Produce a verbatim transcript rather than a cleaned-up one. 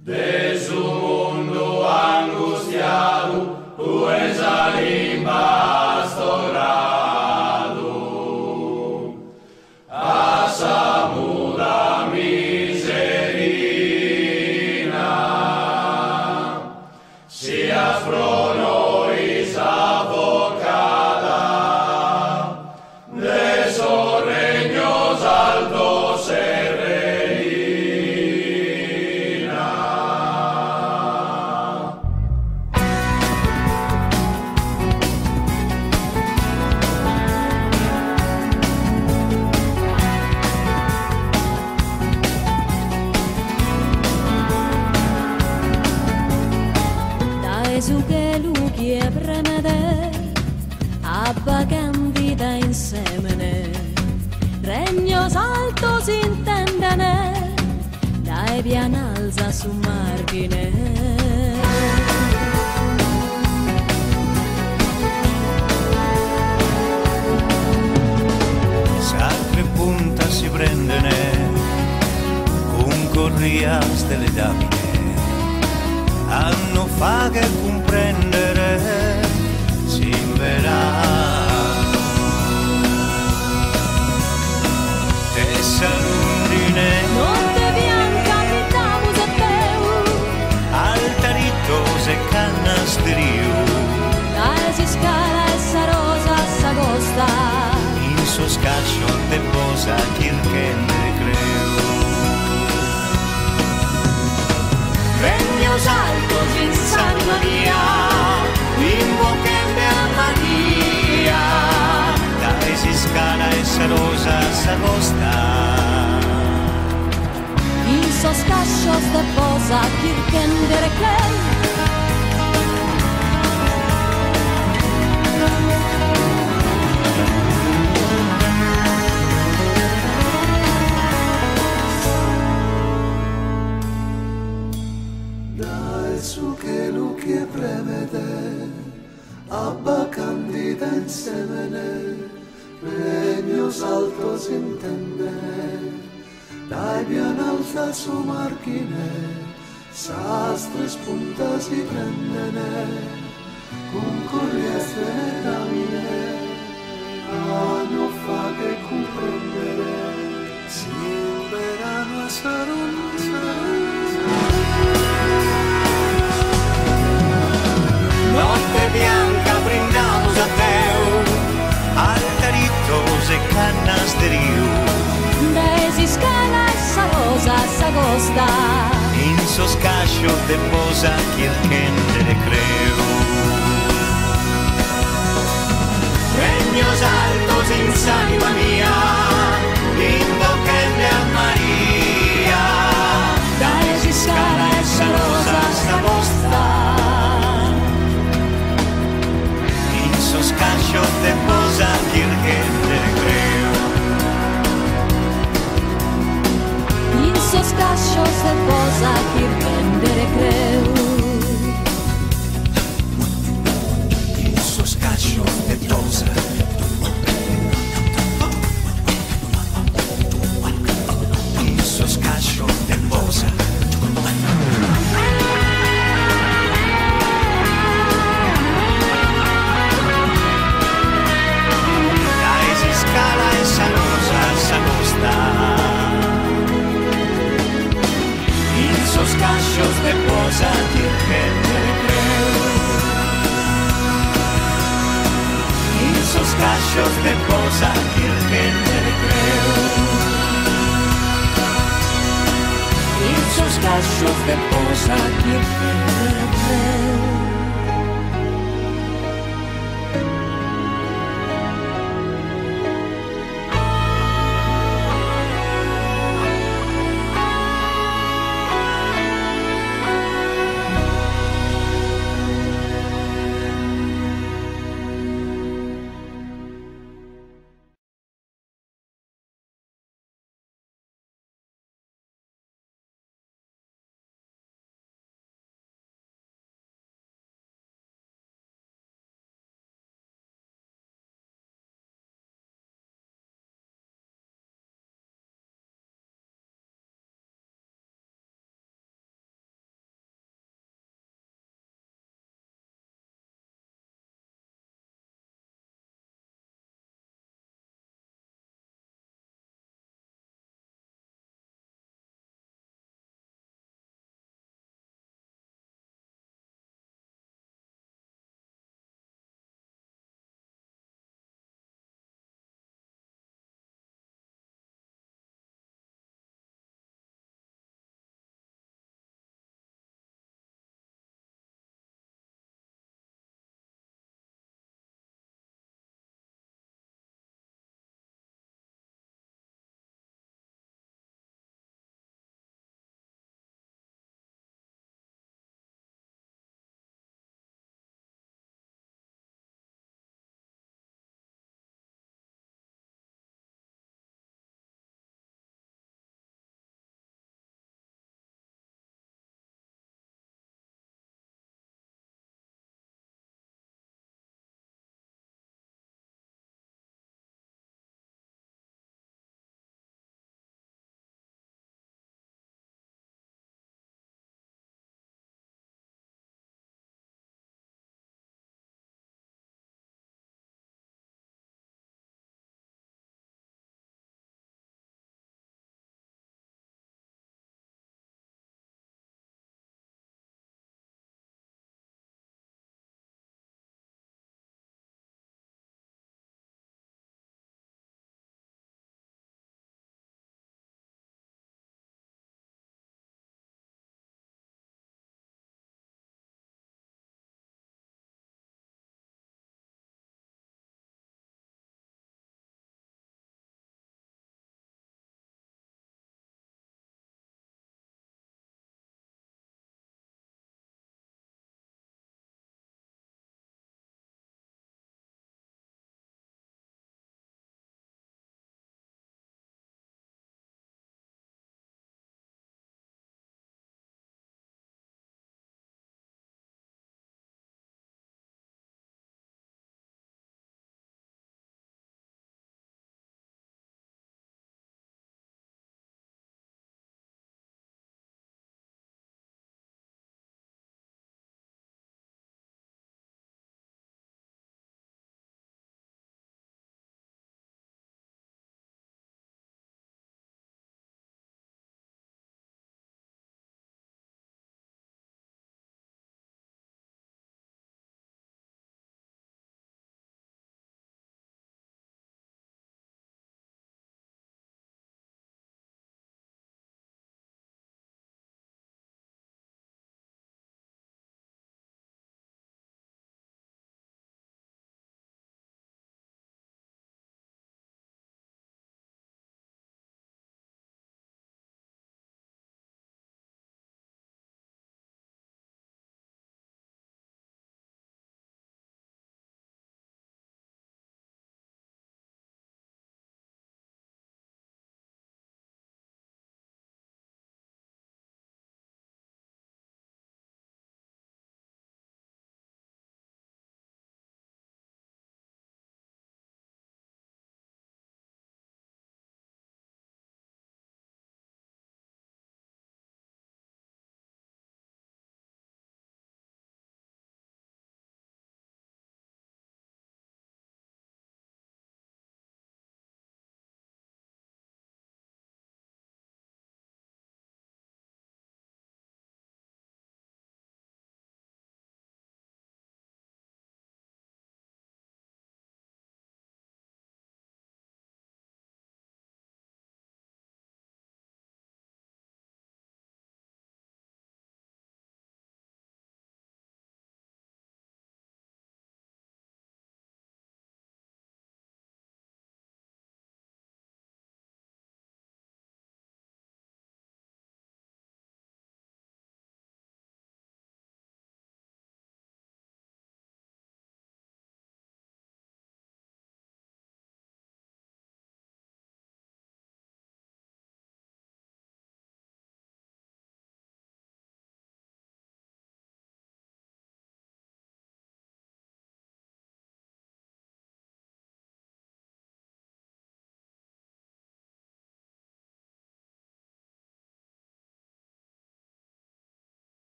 De su mundo angustiado, tu esalimba storado, asamu la miserina, sia pro noi avocada, de so regnos altos e Gesù che lui è premede, abba candida insieme, regno salto si intendene, dai pianalza su margine. Sacre punta si prendene, con corrias delle damine, hanno fa che comprendere si verrà. Tessa lundine, notte bianca che damos a teu, altarito se canastrio, dai si scala e sa rosa sa costa, in so scaccio te posa chirchende creo. Regnos altos in San Maria, invocende a Maria, da esiscana e sarosa s'agosta. in sos cascios de posa kirkendere crei. Su che lui è prevede, abba candida insieme, regno salto si intende, dai pianalza su margine, sastre spunta si prendene, con corriere damine, hanno fa che comprendere, si verano a saronza. Notte bianca brindamos a teu, altaritos e cannasterio, Desi scala e sa rosa sa costa, in so scascio te posa chirchende creo. Regnos altos in s'anima mia, invocende a Maria, Desi scala e sa rosa sa costa, scascio te posa chirchende creo. in sos cascios de posa kirkendere creu. In so scascio te posa, in so scascio te posa. Scascios de posa chirchende creu, in sos cascios de posa chirchende creu, In sos cascios de posa kirkendere creu.